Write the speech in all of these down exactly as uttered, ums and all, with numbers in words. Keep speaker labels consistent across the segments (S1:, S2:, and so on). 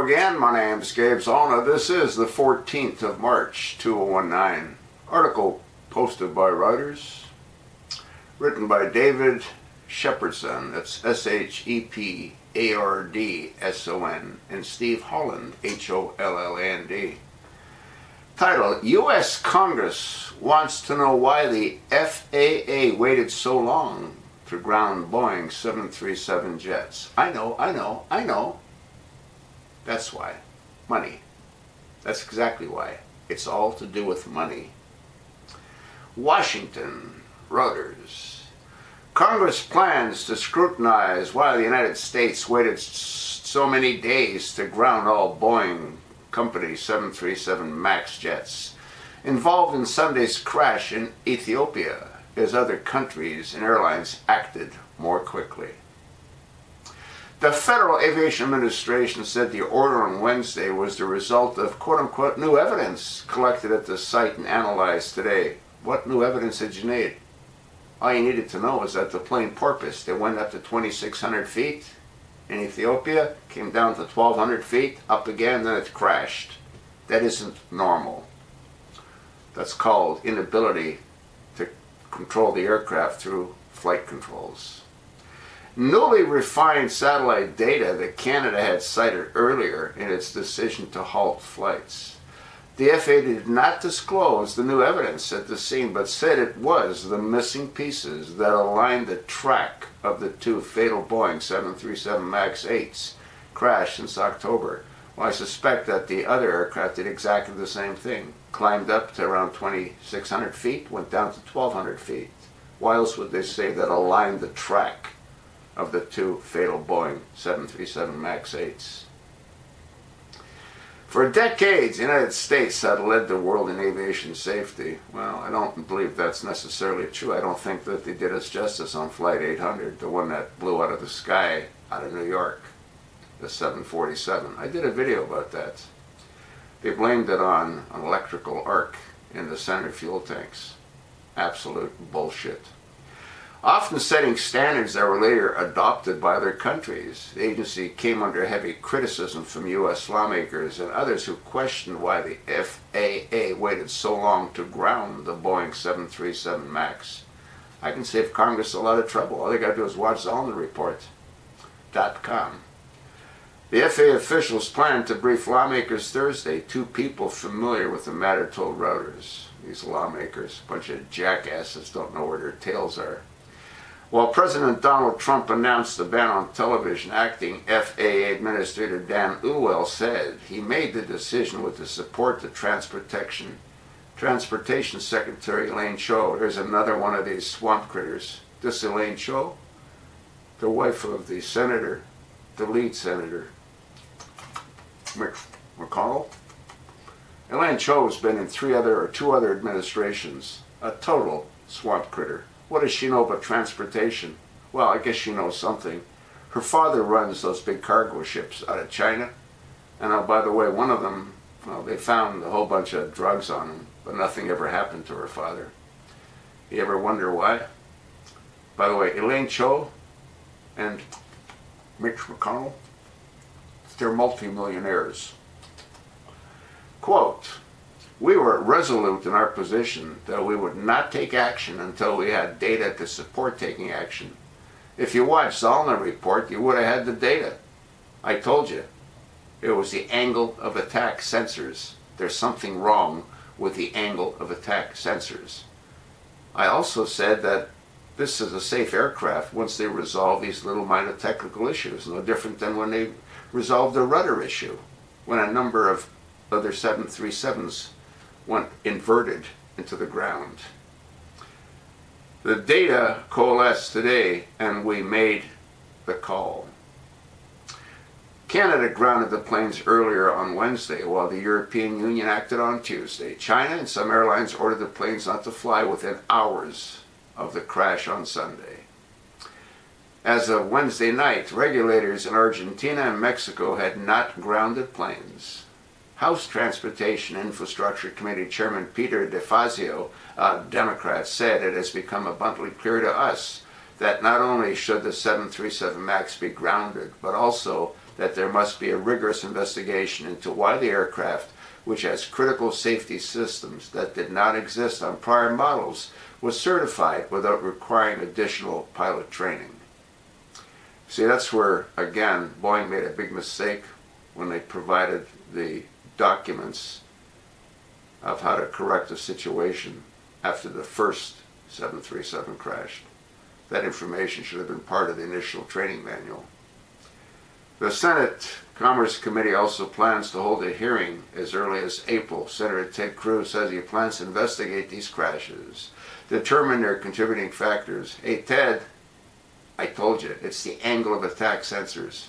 S1: again. My name's Gabe Zolna. This is the fourteenth of March, two thousand nineteen. Article posted by Reuters, written by David Shepardson, that's S H E P A R D S O N, and Steve Holland, H O L L A N D. Title, U S Congress wants to know why the F A A waited so long to ground Boeing seven thirty-seven jets. I know, I know, I know. That's why. Money. That's exactly why. It's all to do with money. Washington, Reuters. Congress plans to scrutinize why the United States waited so many days to ground all Boeing Company seven thirty-seven MAX jets involved in Sunday's crash in Ethiopia, as other countries and airlines acted more quickly. The Federal Aviation Administration said the order on Wednesday was the result of quote-unquote new evidence collected at the site and analyzed today. What new evidence did you need? All you needed to know was that the plane porpoised. It went up to twenty-six hundred feet in Ethiopia, came down to twelve hundred feet, up again, then it crashed. That isn't normal. That's called inability to control the aircraft through flight controls. Newly refined satellite data that Canada had cited earlier in its decision to halt flights. The F A A did not disclose the new evidence at the scene, but said it was the missing pieces that aligned the track of the two fatal Boeing seven thirty-seven MAX eights crash since October. Well, I suspect that the other aircraft did exactly the same thing. Climbed up to around twenty-six hundred feet, went down to twelve hundred feet. Why else would they say that aligned the track of the two fatal Boeing seven thirty-seven MAX eights? For decades, the United States had led the world in aviation safety. Well, I don't believe that's necessarily true. I don't think that they did us justice on Flight eight hundred, the one that blew out of the sky out of New York, the seven forty-seven. I did a video about that. They blamed it on an electrical arc in the center fuel tanks. Absolute bullshit. Often setting standards that were later adopted by other countries, the agency came under heavy criticism from U S lawmakers and others who questioned why the F A A waited so long to ground the Boeing seven thirty-seven MAX. I can save Congress a lot of trouble. All they got to do is watch Zolna Report dot com. The F A A officials plan to brief lawmakers Thursday. Two people familiar with the matter told Reuters. These lawmakers, a bunch of jackasses, don't know where their tails are. While President Donald Trump announced the ban on television, acting F A A Administrator Dan Uwell said he made the decision with the support of Transportation, Transportation Secretary Elaine Chao. There's another one of these swamp critters. This Elaine Chao, the wife of the senator, the lead senator, Mitch McConnell. Elaine Chao has been in three other or two other administrations. A total swamp critter. What does she know about transportation? Well, I guess she knows something. Her father runs those big cargo ships out of China. And oh, by the way, one of them, well, they found a whole bunch of drugs on him, but nothing ever happened to her father. You ever wonder why? By the way, Elaine Chao and Mitch McConnell, they're multimillionaires. Quote, "We were resolute in our position that we would not take action until we had data to support taking action. If you watched Zolna Report, you would have had the data. I told you, it was the angle of attack sensors. There's something wrong with the angle of attack sensors. I also said that this is a safe aircraft once they resolve these little minor technical issues, no different than when they resolved the rudder issue, when a number of other seven thirty-sevens went inverted into the ground. The data coalesced today and we made the call." Canada grounded the planes earlier on Wednesday while the European Union acted on Tuesday. China and some airlines ordered the planes not to fly within hours of the crash on Sunday. As of Wednesday night, regulators in Argentina and Mexico had not grounded planes. House Transportation Infrastructure Committee Chairman Peter DeFazio, a Democrat, said it has become abundantly clear to us that not only should the seven thirty-seven MAX be grounded, but also that there must be a rigorous investigation into why the aircraft, which has critical safety systems that did not exist on prior models, was certified without requiring additional pilot training. See, that's where, again, Boeing made a big mistake when they provided the documents of how to correct the situation after the first seven thirty-seven crashed. That information should have been part of the initial training manual. The Senate Commerce Committee also plans to hold a hearing as early as April. Senator Ted Cruz says he plans to investigate these crashes, determine their contributing factors. Hey Ted, I told you, it's the angle of attack sensors.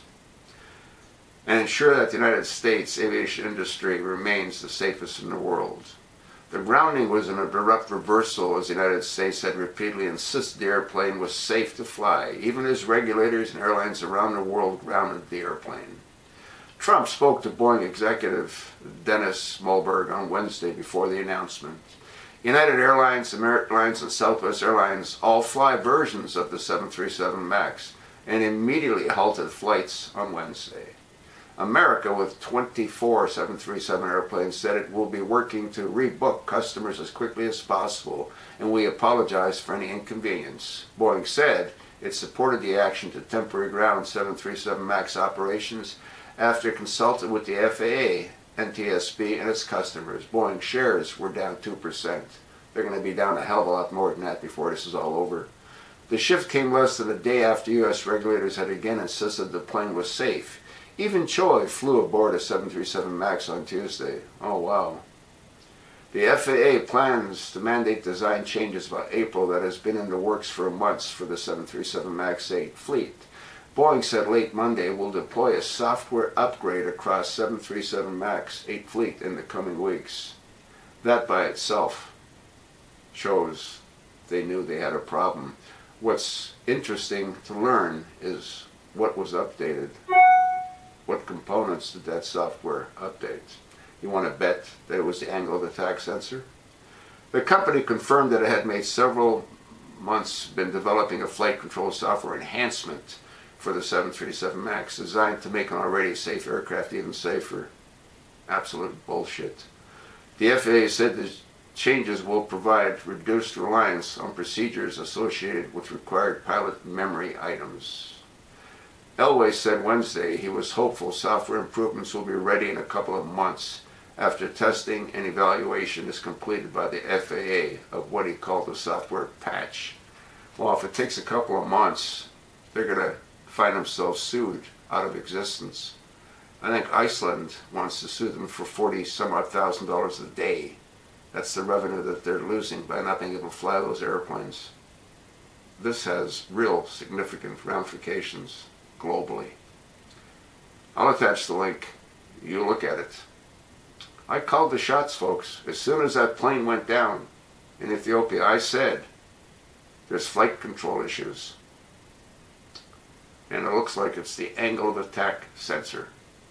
S1: And ensure that the United States aviation industry remains the safest in the world. The grounding was an abrupt reversal as the United States had repeatedly insisted the airplane was safe to fly, even as regulators and airlines around the world grounded the airplane. Trump spoke to Boeing executive Dennis Mulberg on Wednesday before the announcement. United Airlines, American Airlines, and Southwest Airlines all fly versions of the seven thirty-seven MAX and immediately halted flights on Wednesday. America, with twenty-four seven thirty-seven airplanes, said it will be working to rebook customers as quickly as possible, and we apologize for any inconvenience. Boeing said it supported the action to temporarily ground seven thirty-seven MAX operations after consulting with the F A A, N T S B, and its customers. Boeing shares were down two percent. They're going to be down a hell of a lot more than that before this is all over. The shift came less than a day after U S regulators had again insisted the plane was safe. Even Choi flew aboard a seven thirty-seven MAX on Tuesday. Oh wow. The F A A plans to mandate design changes by April that has been in the works for months for the seven thirty-seven MAX eight fleet. Boeing said late Monday will deploy a software upgrade across seven thirty-seven MAX eight fleet in the coming weeks. That by itself shows they knew they had a problem. What's interesting to learn is what was updated. What components did that software update? You want to bet that it was the angle of attack sensor? The company confirmed that it had made several months been developing a flight control software enhancement for the seven thirty-seven MAX designed to make an already safe aircraft even safer. Absolute bullshit. The F A A said the changes will provide reduced reliance on procedures associated with required pilot memory items. Elway said Wednesday he was hopeful software improvements will be ready in a couple of months after testing and evaluation is completed by the F A A of what he called a software patch. Well, if it takes a couple of months, they're going to find themselves sued out of existence. I think Iceland wants to sue them for forty some odd thousand dollars a day. That's the revenue that they're losing by not being able to fly those airplanes. This has real significant ramifications globally. I'll attach the link. You look at it. I called the shots, folks. As soon as that plane went down in Ethiopia, I said, there's flight control issues. And it looks like it's the angle of attack sensor.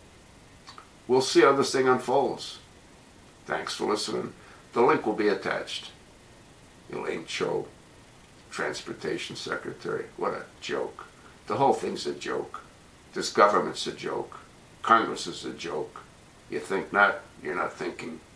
S1: We'll see how this thing unfolds. Thanks for listening. The link will be attached. Elaine Cho, Transportation Secretary. What a joke. The whole thing's a joke. This government's a joke. Congress is a joke. You think not, you're not thinking.